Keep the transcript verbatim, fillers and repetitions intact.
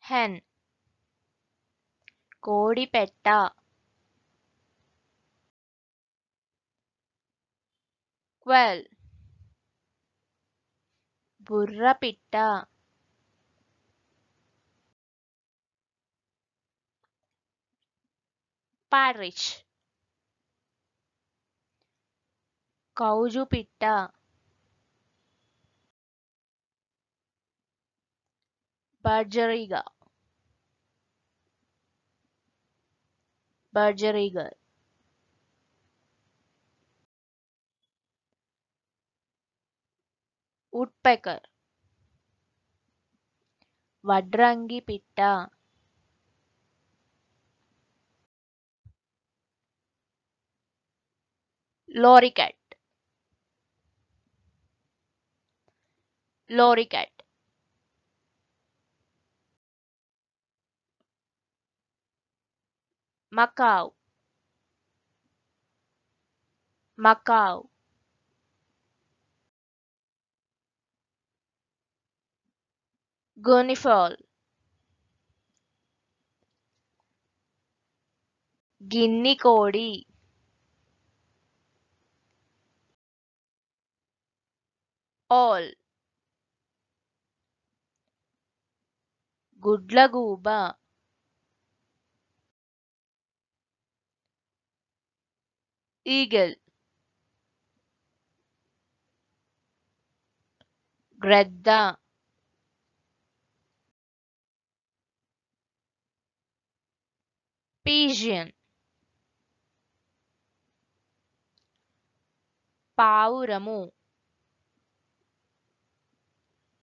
hen కోడిపెట్ట quail బుర్రపిట్ట parrot కౌజుపిట్ట బర్జరీగా బర్జరీగర్ woodpecker వడ్రంగి పిట్ట lorrycat lorrycat macaw macaw guinea గిన్ని కోడి owl గుడ్లగూబ eagle గ్రద్ద pigeon పావురము